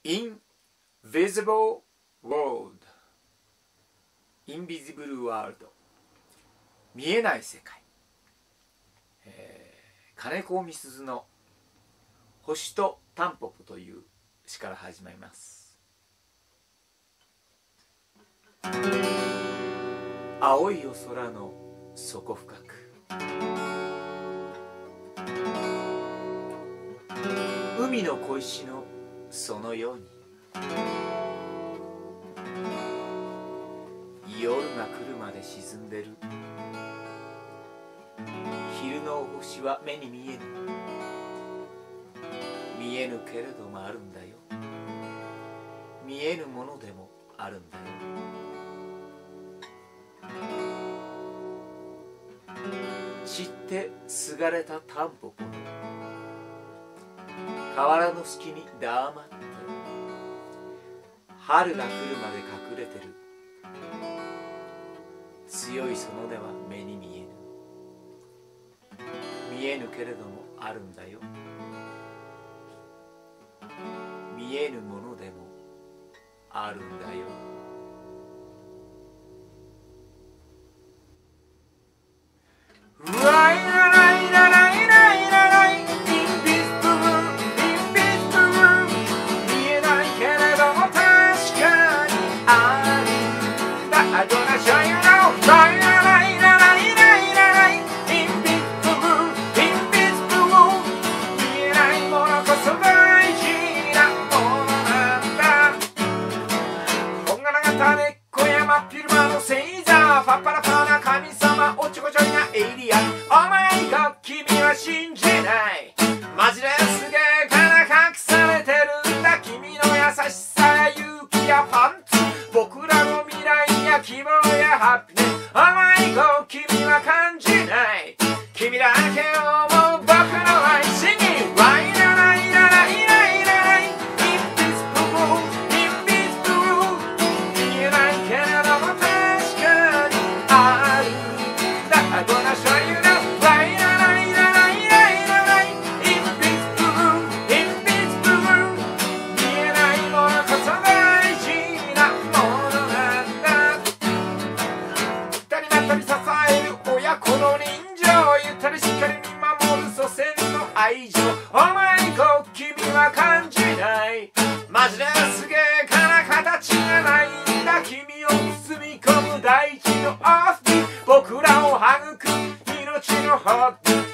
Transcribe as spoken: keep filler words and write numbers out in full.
Invisible World インビジブルワールド、見えない世界、えー、金子みすずの星とタンポポという詩から始まります。青いお空の底深く、海の小石のそのように、夜が来るまで沈んでる。昼の星は目に見えぬ、見えぬけれどもあるんだよ。見えぬものでもあるんだよ。散ってすがれたタンポポの河原の隙に黙って春が来るまで隠れてる。強いその根は目に見えぬ、見えぬけれどもあるんだよ。見えぬものでもあるんだよ。ライラライラライライラライ、インビスブルインビスブル、見えないけれども確かにあるんだ。I'm gonna show you now。ライラライラライライラライ、インビスブルインビスブル、見えないものこそ大事なものなんだ。こんがらがった根っこや真っ昼間の星座、パッパラパラな神様、おっちょこちょいなエイリアン。お前が君は信じない。マジですげえから隠されてるんだ。君の優しさや勇気やパンツ、僕らの未来や希望やハピネス。お前が君は感じない。君だけを思う僕の愛しに、ライラライラライライラライ、インビスブルインビスブル、見えないけれども確かにあるんだ。I'm gonna show you now。ライラライラライライラライ、インビスブルインビスブル、見えないものこそ大事なものなんだ。二人まったり支える親子の人情、ゆったりしっかり見守る祖先の愛情。お前と君は感じない。マジですげえから形がないんだ。君を包み込む大地のオフビ、僕らを育む命のホット